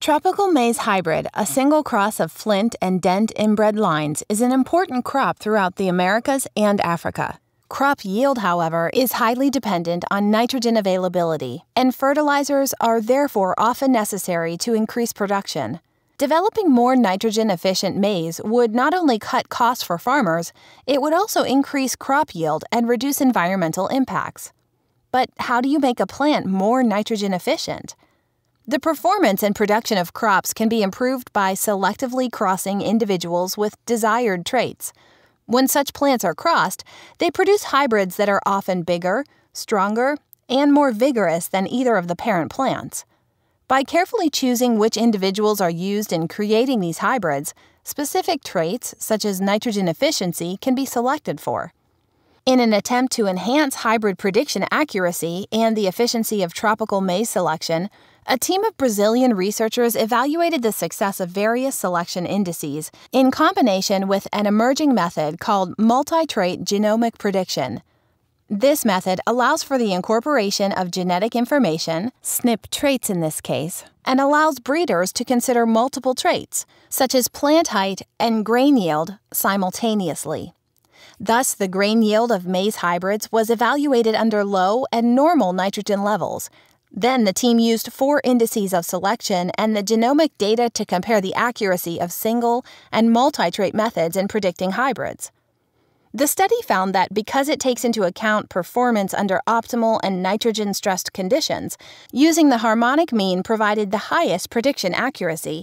Tropical maize hybrid, a single cross of flint and dent inbred lines, is an important crop throughout the Americas and Africa. Crop yield, however, is highly dependent on nitrogen availability, and fertilizers are therefore often necessary to increase production. Developing more nitrogen-efficient maize would not only cut costs for farmers, it would also increase crop yield and reduce environmental impacts. But how do you make a plant more nitrogen efficient? The performance and production of crops can be improved by selectively crossing individuals with desired traits. When such plants are crossed, they produce hybrids that are often bigger, stronger, and more vigorous than either of the parent plants. By carefully choosing which individuals are used in creating these hybrids, specific traits, such as nitrogen efficiency, can be selected for. In an attempt to enhance hybrid prediction accuracy and the efficiency of tropical maize selection, a team of Brazilian researchers evaluated the success of various selection indices in combination with an emerging method called multi-trait genomic prediction. This method allows for the incorporation of genetic information, SNP traits in this case, and allows breeders to consider multiple traits, such as plant height and grain yield, simultaneously. Thus, the grain yield of maize hybrids was evaluated under low and normal nitrogen levels. Then the team used 4 indices of selection and the genomic data to compare the accuracy of single and multi-trait methods in predicting hybrids. The study found that because it takes into account performance under optimal and nitrogen-stressed conditions, using the harmonic mean provided the highest prediction accuracy.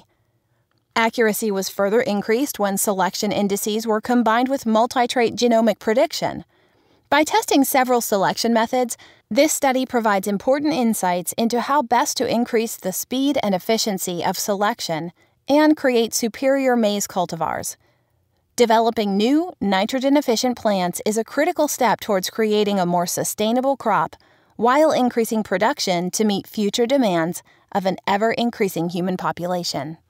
Accuracy was further increased when selection indices were combined with multi-trait genomic prediction. By testing several selection methods, this study provides important insights into how best to increase the speed and efficiency of selection and create superior maize cultivars. Developing new, nitrogen-efficient plants is a critical step towards creating a more sustainable crop while increasing production to meet future demands of an ever-increasing human population.